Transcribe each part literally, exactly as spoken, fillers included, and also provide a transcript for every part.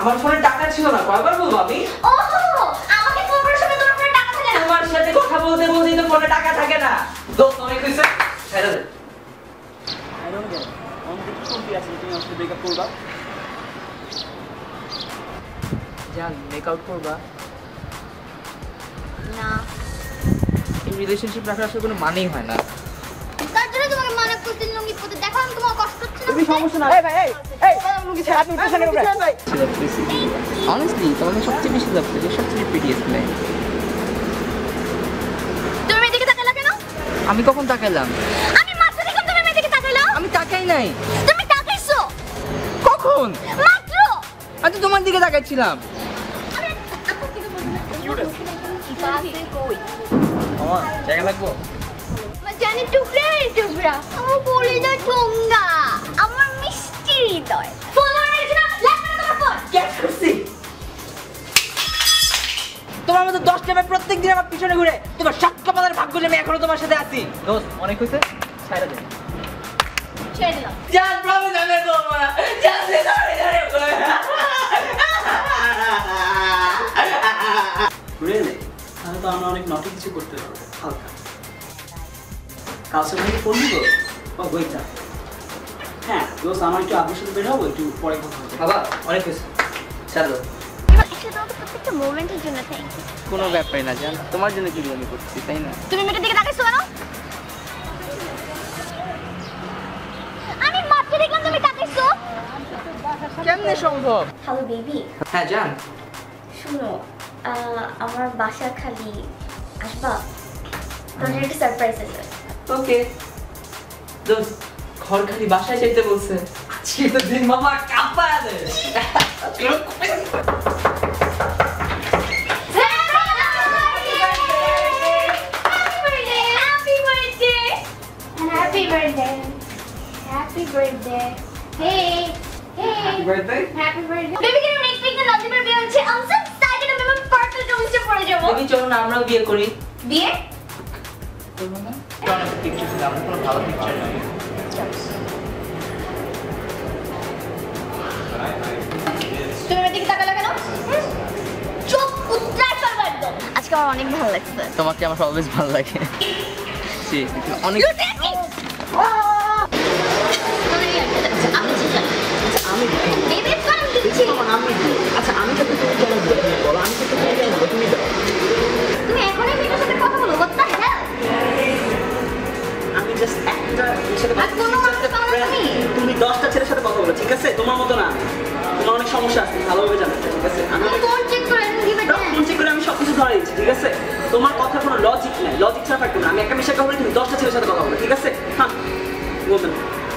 আমার ফোনে টাকা ছিল না, কয়বার বলবো আমি? ওহো, আমাকে ফোন করার সময় তোমার ফোনে টাকা থাকে না? তোমার সাথে কথা বলতে বলতেই তো ফোনে টাকা থাকে না। দোস্ত অনেক হইছে, ছেড়ে দে। I don't get. আমাকে কি শুনতে আছে তুমি আমার সাথে ব্রেকআপ করবা? জান, মেক আউট করবা? না। এই রিলেশনশিপ রাখার আসলে কোনো মানেই হয় না। তার জন্য তোমাকে মানা করতে লুঙ্গি পরতে, দেখো আমি তোমার কষ্ট হচ্ছে না? তুমি সমস্যা না। এই ভাই এই এই লুঙ্গি ছেড়ে আপনি উঠে সামনে ভাই। অনেস্টলি তোমাকে সবচেয়ে বেশি লাভ করি, সবচেয়ে প্রিটিয়েস্ট মেয়ে। তুমি মেয়ে দিকে তাকালা কেন? আমি কখন তাকাইলাম? আমি মাত্র দেখলাম তুমি মেয়ে দিকে তাকাইলা। আমি তাকাই নাই। তুমি তাকাইছো কখন? মাত্র। আমি তো তোমার দিকে তাকাইছিলাম। আরে আপু কি বলছিস? কি পাশে কই? আমার জায়গা লাগবো? জানি টুকরা টুকরা আমার বলে যা ঠোঙ্গা, আমার মিষ্টি হৃদয়। ফোন মারিস না, লাগবে না তোমার ফোন। ক্যাচ করছি। তোমার মতো দশটা মেয়ে প্রত্যেক দিন আমার পিছনে ঘুরে, তোমার সাত কপালের ভাগ্য যে আমি এখনো তোমার সাথে আছি। দোস্ত অনেক হয়েছে, ছেড়ে দে। ছেড়ে দিলাম। জান প্রমিস আমি করবো না। জান সে ধরে ধরে করে। রিয়েলি? তাহলে তো আমরা অনেক নটি কিছু করতে পারবো হালকা। কাল সকালে ফোন দিব? ও বইটা। হ্যাঁ দোস্ত আমার একটু আপনার সাথে বের হবো, একটু পরে কথা হবে। বাবা অনেক হয়েছে, ছেড়ে দাও। একসাথে তোমাকে প্রত্যেকটা মোমেন্টের জন্য থ্যাংক ইউ। কোনো ব্যাপারই না জান, তোমার জন্য কি আমি করছি তাই না? তুমি মেয়েটার দিকে তাকাইছো কেন? আমি মাত্র দেখলাম তুমি তাকাইছো। কেমনে সম্ভব? হ্যালো বেবি, হ্যাঁ জান। শুনো, আমার বাসা খালি আসবা, তোমার একটা সারপ্রাইজ আছে। ওকে দোস্ত, ঘর খালি বাসায় যাইতে বলছে। আজকে তো দিন মামা কাঁপায় দে। Happy birthday. Happy birthday. Hey. Hey. Happy birthday. Happy birthday. Baby, can you next week the Nazibar বিয়ে হচ্ছে? I'm so excited. আমি আমার পার্পল ড্রেসে পরে যাব। তুমি চলো না আমরাও বিয়ে করি। বিয়ে? করব না? কারণ একটা পিকচার ছিল, আমরা কোনো ভালো পিকচার নাই। তুমি আমার দিকে তাকালে কেন? চোখ উত্তরায় করবে একদম। আজকে আমার অনেক ভালো লাগছে। তোমাকে আমার অলওয়েজ ভালো লাগে। জি, অনেক আমি আমি আচ্ছা আমি তো তুমি কেন বলো, আমি তো তুমি কেন তুমি দাও। তুমি এখনই মেয়েটার সাথে কথা বলো, what the hell? আমি জাস্ট একটা সাথে আর কোনো মানুষের পাও না তুমি? তুমি দশটা ছেলের সাথে কথা বলো, ঠিক আছে? তোমার মতো না, তোমার অনেক সমস্যা আছে, ভালোভাবে জানো, ঠিক আছে? আমি তুমি ফোন চেক করে এরকম দিবে না। ফোন চেক করে আমি সব কিছু ধরে দিচ্ছি, ঠিক আছে? তোমার কথা কোনো লজিক নাই, লজিক ছাড়া থাকবে না। আমি একটা বিষয় কথা বলি, তুমি দশটা ছেলের সাথে কথা বলো, ঠিক আছে? হ্যাঁ বলবেন।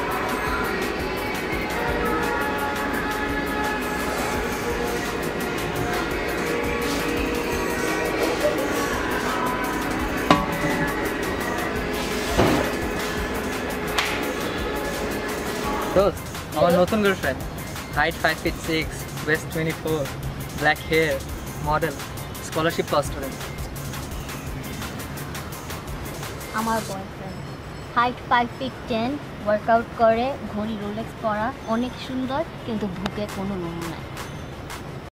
দোস্ত, আমার নতুন girlfriend, height five feet six, waist twenty four, black hair, model, scholarship pass student. আমার boyfriend height five feet ten, workout করে, ঘড়ি রোলেক্স পরা, অনেক সুন্দর, কিন্তু বুকে কোনো লোম নাই।